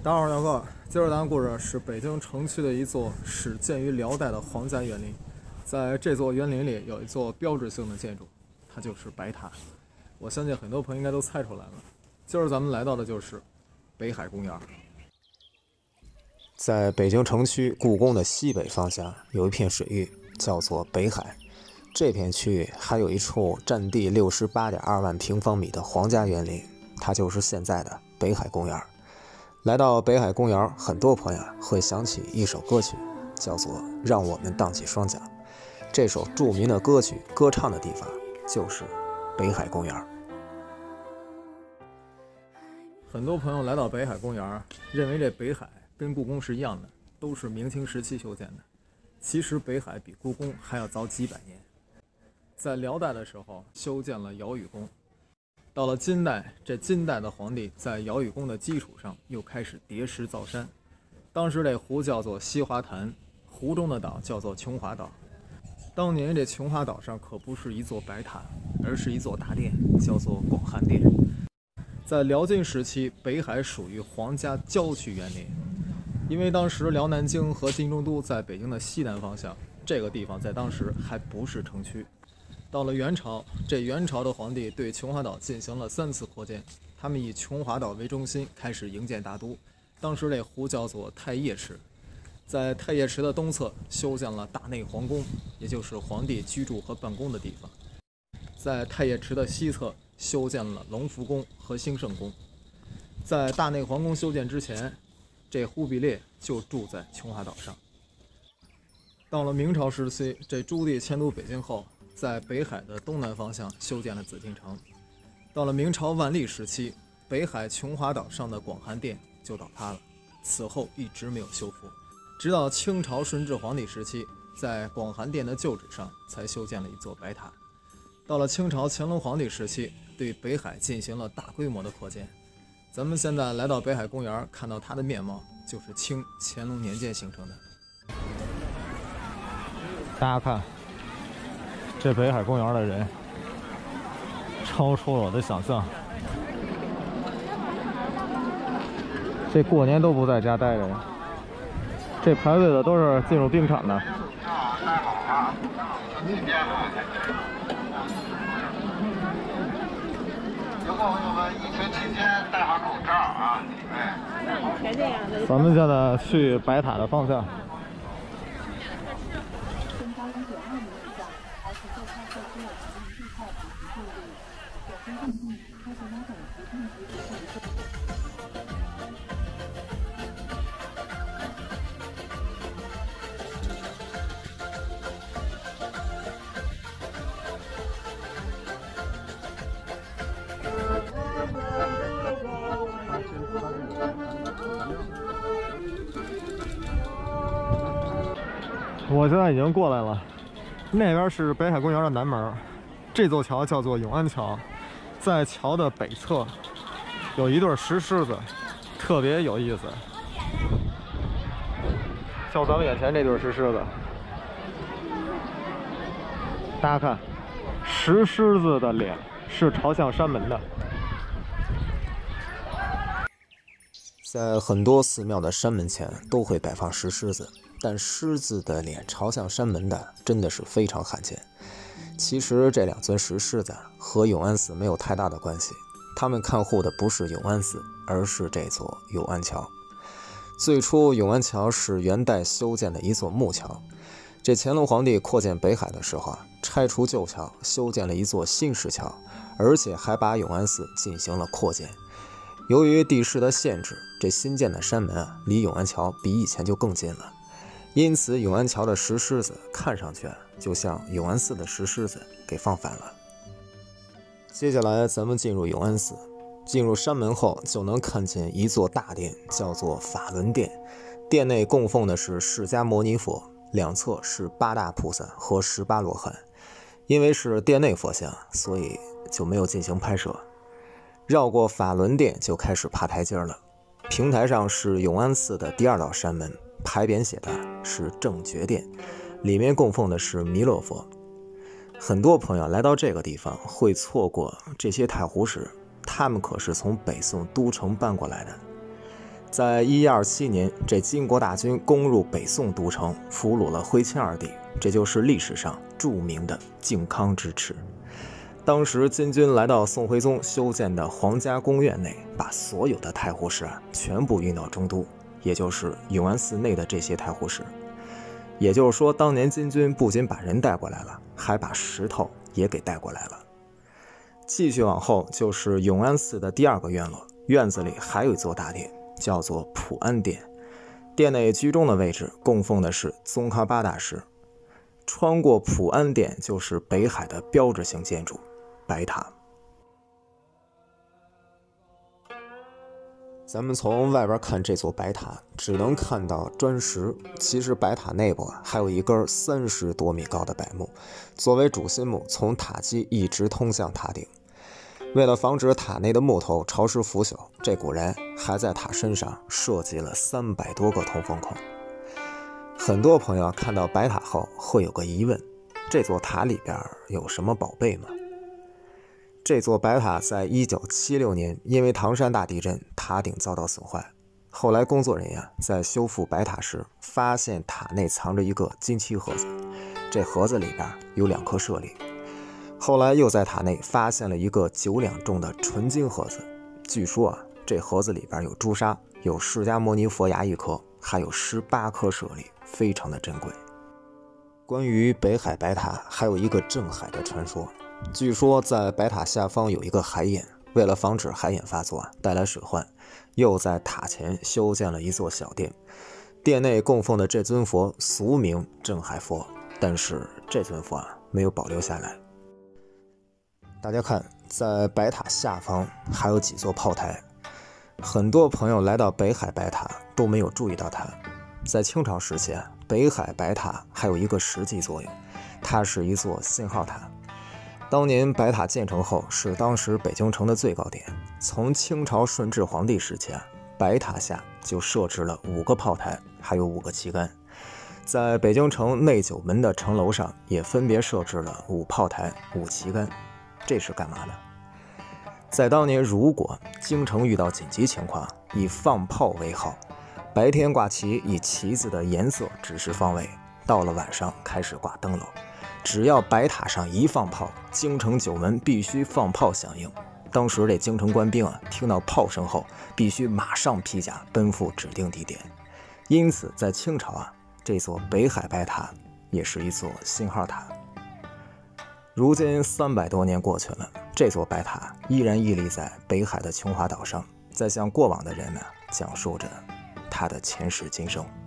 大家好，小哥，今儿咱的故事是北京城区的一座始建于辽代的皇家园林。在这座园林里有一座标志性的建筑，它就是白塔。我相信很多朋友应该都猜出来了，今儿咱们来到的就是北海公园。 在北京城区故宫的西北方向有一片水域，叫做北海。这片区域还有一处占地68.2万平方米的皇家园林，它就是现在的北海公园。来到北海公园，很多朋友会想起一首歌曲，叫做《让我们荡起双桨》。这首著名的歌曲歌唱的地方就是北海公园。 很多朋友来到北海公园，认为这北海跟故宫是一样的，都是明清时期修建的。其实北海比故宫还要早几百年，在辽代的时候修建了尧禹宫。到了金代，这金代的皇帝在尧禹宫的基础上又开始叠石造山。当时这湖叫做西华潭，湖中的岛叫做琼华岛。当年这琼华岛上可不是一座白塔，而是一座大殿，叫做广寒殿。在辽金时期，北海属于皇家郊区园林，因为当时辽南京和金中都在北京的西南方向，这个地方在当时还不是城区。到了元朝，这元朝的皇帝对琼华岛进行了3次扩建，他们以琼华岛为中心开始营建大都。当时这湖叫做太液池，在太液池的东侧修建了大内皇宫，也就是皇帝居住和办公的地方。在太液池的西侧修建了隆福宫和兴圣宫。在大内皇宫修建之前，这忽必烈就住在琼华岛上。到了明朝时期，这朱棣迁都北京后，在北海的东南方向修建了紫禁城。到了明朝万历时期，北海琼华岛上的广寒殿就倒塌了，此后一直没有修复，直到清朝顺治皇帝时期，在广寒殿的旧址上才修建了一座白塔。到了清朝乾隆皇帝时期，对北海进行了大规模的扩建。咱们现在来到北海公园，看到它的面貌就是清乾隆年间形成的。大家看，这北海公园的人超出了我的想象。这过年都不在家待着呀，这排队的都是进入冰场的。 有朋友们疫情期间戴好口罩啊！ 咱们现在去白塔的方向。我现在已经过来了，那边是北海公园的南门，这座桥叫做永安桥，在桥的北侧有一对石狮子，特别有意思。像咱们眼前这对石狮子，大家看，石狮子的脸是朝向山门的。 在很多寺庙的山门前都会摆放石狮子，但狮子的脸朝向山门的真的是非常罕见。其实这2尊石狮子和永安寺没有太大的关系，他们看护的不是永安寺，而是这座永安桥。最初永安桥是元代修建的一座木桥，这乾隆皇帝扩建北海的时候拆除旧桥，修建了一座新石桥，而且还把永安寺进行了扩建。由于地势的限制，这新建的山门离永安桥比以前就更近了，因此永安桥的石狮子看上去就像永安寺的石狮子给放反了。接下来咱们进入永安寺，进入山门后就能看见一座大殿，叫做法轮殿。殿内供奉的是释迦牟尼佛，两侧是8大菩萨和18罗汉。因为是殿内佛像，所以就没有进行拍摄。绕过法轮殿就开始爬台阶了，平台上是永安寺的第2道山门，牌匾写的是正觉殿，里面供奉的是弥勒佛。很多朋友来到这个地方会错过这些太湖石，他们可是从北宋都城搬过来的。 在1127年，这金国大军攻入北宋都城，俘虏了徽钦二帝，这就是历史上著名的靖康之耻。当时金军来到宋徽宗修建的皇家宫苑内，把所有的太湖石全部运到中都，也就是永安寺内的这些太湖石。也就是说，当年金军不仅把人带过来了，还把石头也给带过来了。继续往后就是永安寺的第二个院落，院子里还有一座大殿，叫做普安殿。殿内居中的位置供奉的是宗喀巴大师。穿过普安殿就是北海的标志性建筑白塔。咱们从外边看这座白塔，只能看到砖石，其实白塔内部还有一根30多米高的柏木，作为主心木，从塔基一直通向塔顶。为了防止塔内的木头潮湿腐朽，这古人还在塔身上设计了300多个通风孔。很多朋友看到白塔后会有个疑问，这座塔里边有什么宝贝吗？这座白塔在1976年因为唐山大地震，塔顶遭到损坏。后来工作人员在修复白塔时，发现塔内藏着一个金漆盒子，这盒子里边有2颗舍利。后来又在塔内发现了一个9两重的纯金盒子，据说这盒子里边有朱砂，有释迦牟尼佛牙1颗，还有18颗舍利，非常的珍贵。关于北海白塔还有一个镇海的传说，据说在白塔下方有一个海眼，为了防止海眼发作带来水患，又在塔前修建了一座小殿。殿内供奉的这尊佛俗名镇海佛，但是这尊佛没有保留下来。大家看，在白塔下方还有几座炮台，很多朋友来到北海白塔都没有注意到它。在清朝时期，北海白塔还有一个实际作用，它是一座信号塔。当年白塔建成后，是当时北京城的最高点。从清朝顺治皇帝时期，白塔下就设置了5个炮台，还有5个旗杆。在北京城内9门的城楼上，也分别设置了5炮台、5旗杆。这是干嘛的？在当年，如果京城遇到紧急情况，以放炮为号，白天挂旗，以旗子的颜色指示方位，到了晚上开始挂灯笼。只要白塔上一放炮，京城9门必须放炮响应。当时这京城官兵听到炮声后，必须马上披甲奔赴指定地点。因此，在清朝这座北海白塔也是一座信号塔。如今300多年过去了，这座白塔依然屹立在北海的琼华岛上，在向过往的人们讲述着它的前世今生。